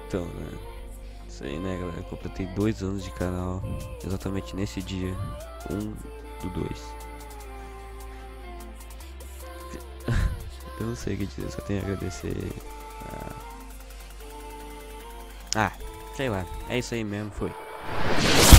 Então, né? Isso aí, né, galera? Eu completei 2 anos de canal. Exatamente nesse dia. 1/2. Eu não sei o que dizer, só tenho a agradecer. Sei lá. É isso aí mesmo, foi.